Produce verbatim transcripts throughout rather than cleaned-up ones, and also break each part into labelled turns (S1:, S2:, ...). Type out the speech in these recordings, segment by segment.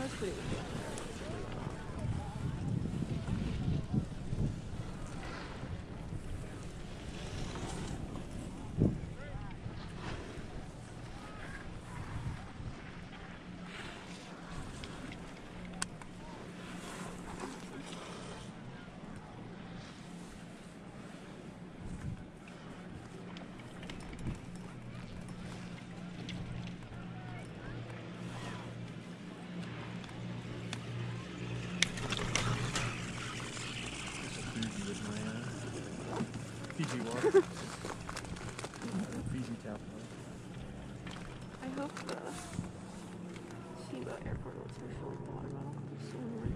S1: that's pretty good.
S2: Fiji water. Fiji tap water.
S1: I hope the Steamboat airport will turn full water bottle soon.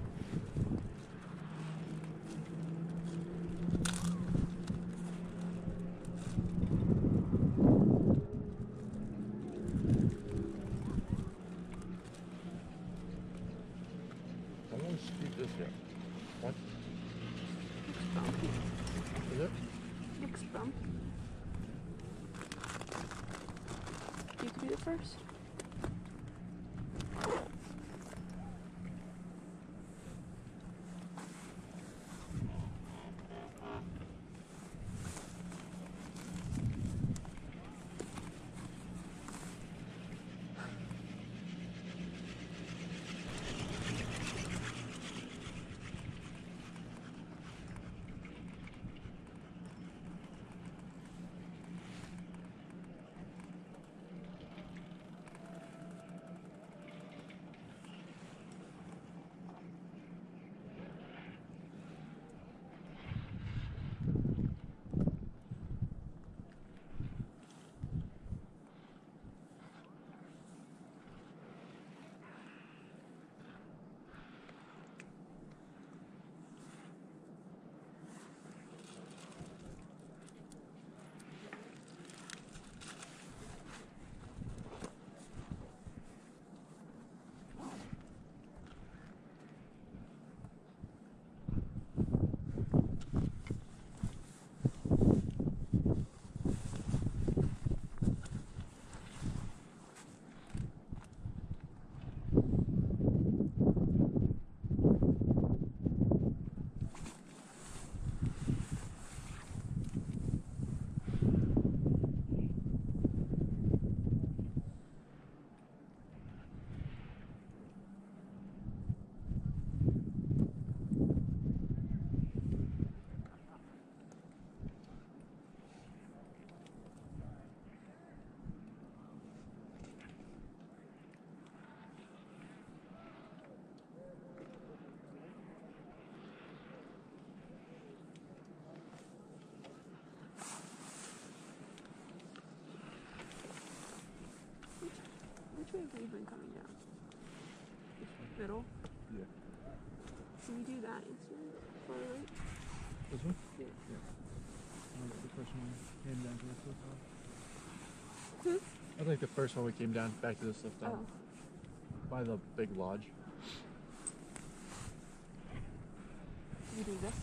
S2: I want to speed this here. What?
S1: Looks bumpy.
S2: Is it?
S1: Looks bumpy. You could be the first. Which way have we been coming down? Middle?
S2: Yeah.
S1: Can we do that instead? Far right?
S2: This one?
S1: Yeah.
S2: Yeah. I like the first one we came down to this lift off.
S1: Hmm?
S2: I like the first one we came down back to this lift off.
S1: Oh.
S2: By the big lodge.
S1: We do this?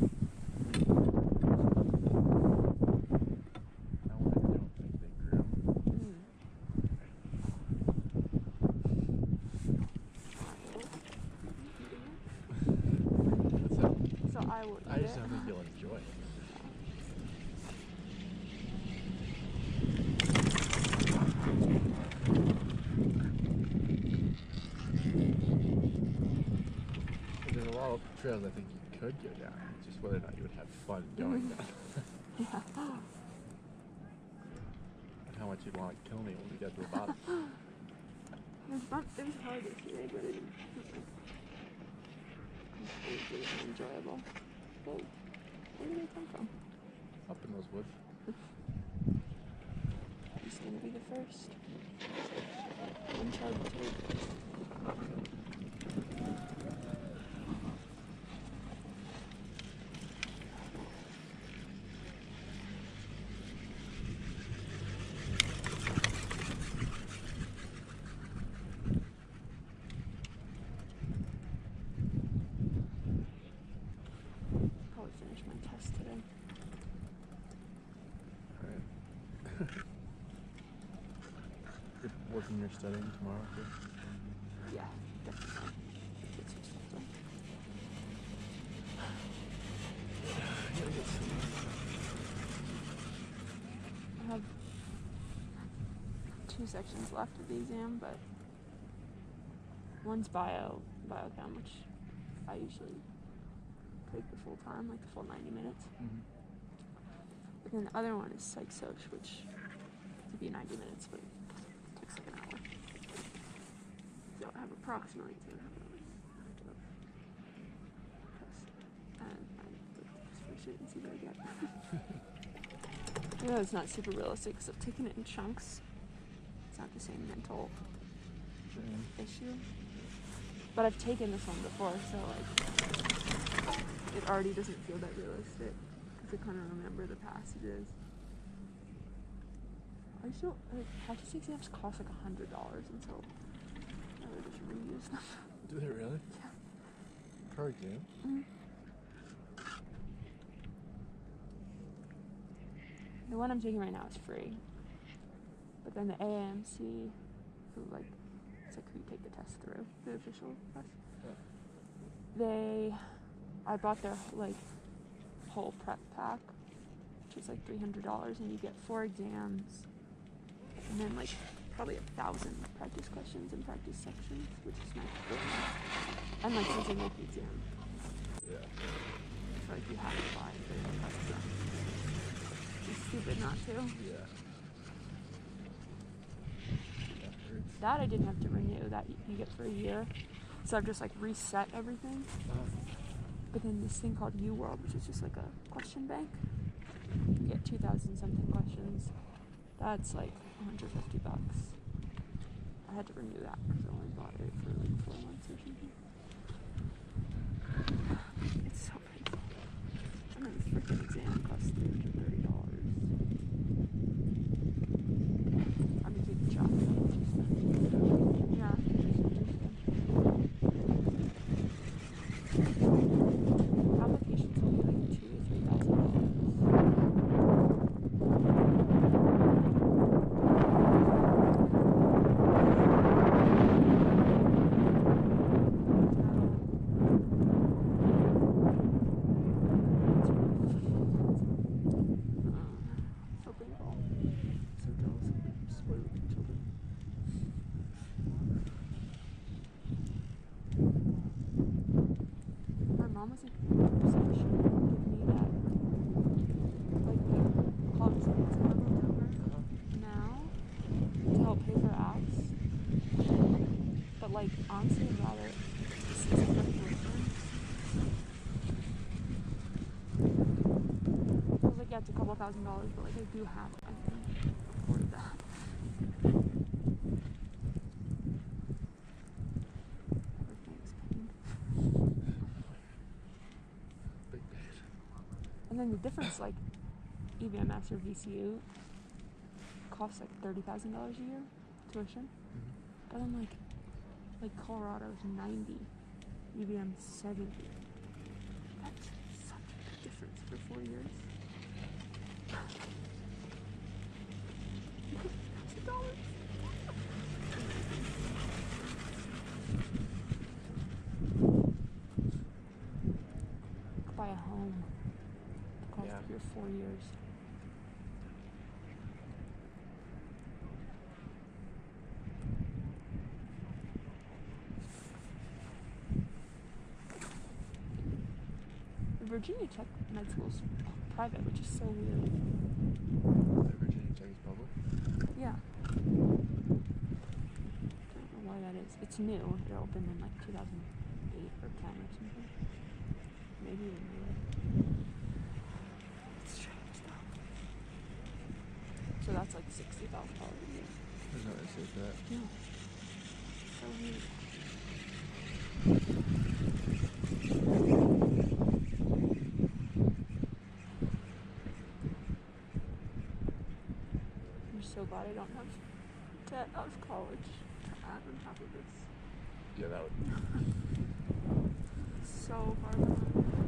S2: That one I don't think they grew.
S1: Mm.
S2: That's it.
S1: So I will eat
S2: I just
S1: it.
S2: don't think you'll enjoy it. There's a lot of trails I think you could go down. It's just whether or not you would have fun going down.
S1: Yeah.
S2: And how much you'd want to kill me when we get to the bottom.
S1: It was, fun. It was hard yesterday, but it was completely enjoyable. Whoa. Where did they come from?
S2: Up in those woods.
S1: He's gonna be the first. In charge too. Probably finish my test today.
S2: Alright. You're working or studying tomorrow too?
S1: Yeah, get some get some stuff done.
S2: Gotta get some.
S1: I have two sections left of the exam, but one's bio, biochem, which I usually take the full time, like the full ninety minutes.
S2: Mm-hmm.
S1: But then the other one is psych soc, which could be ninety minutes, but it takes like an hour. So I have approximately two and a half hours to test. And I just finish it and see what I get. I know it's not super realistic because I've taken it in chunks. It's not the same mental
S2: Same.
S1: issue. But I've taken this one before, so like it already doesn't feel that realistic because I kind of remember the passages. I just don't like practice exams cost like a hundred dollars, and so I would just reuse them.
S2: Do they really?
S1: Yeah.
S2: Per exam?
S1: Mm-hmm. The one I'm taking right now is free, but then the A M C, who like it's like who you take the test through, the official test.
S2: Yeah.
S1: They, I bought their like whole prep pack, which is like three hundred dollars, and you get four exams, and then like probably a thousand practice questions and practice sections, which is nice. And like since I make the exam,
S2: Yeah.
S1: so like you have to buy it. That's it's stupid not to.
S2: Yeah. That hurts.
S1: That I didn't have to renew. That you get for a year. So I've just like reset everything.
S2: Uh,
S1: But then this thing called U World, which is just like a question bank. You get two thousand something questions. That's like one hundred fifty bucks. I had to renew that because I only bought it for like four months or something. It's so painful. And then this freaking exam costs three hundred thirty dollars. I'm gonna keep the job. Yeah. Applications will be like two to three thousand dollars. So painful. So jealous of spoiled children. My mom was like, so she would give me that, like the college savings account or whatever, now, to help pay for apps. But like, honestly, I'd rather just use it for tuition. I was like, yeah, it's a couple thousand dollars, but like, I do have, I can afford that. Everything's pain.
S2: Big pain.
S1: And then the difference, like, E V M S or V C U costs like thirty thousand dollars a year tuition.
S2: Mm-hmm.
S1: But then, like, like Colorado's ninety, E V M's seventy. That's such a big difference for four years. Two dollars. Buy a home. The cost
S2: Yeah.
S1: of your four years. Virginia Tech Med School's private, which is so weird.
S2: The Virginia Tech is public?
S1: Yeah. Don't know why that is. It's new. It opened in like two thousand eight or ten or something. Maybe even newer. It's strange though. So that's like sixty thousand dollars a year.
S2: There's no issue with that.
S1: Yeah. So weird. I'm so glad I don't have debt out of college to add on top of this.
S2: Yeah, that would.
S1: So far behind.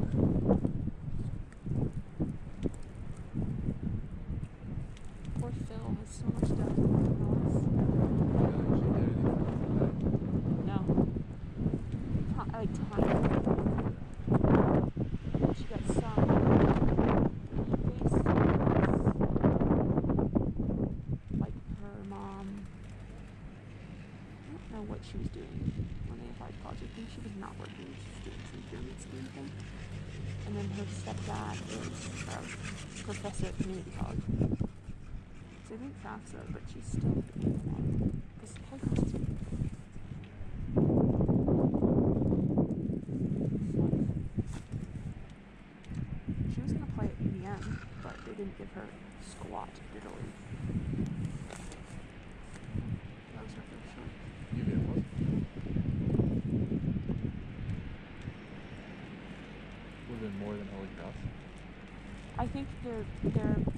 S1: Poor Phil has so much debt.
S2: Yeah, actually get anything from that.
S1: No. know what she was doing when they applied to college. I think she was not working, she was doing some pyramid scheme thing. And then her stepdad is a professor at community college. So I think FAFSA, but she's still doing a lot. This podcast is She was gonna play at E D M, but they didn't give her squat diddly. That was her first show.
S2: U V M was? Would have been more than Holy Cross.
S1: I think their their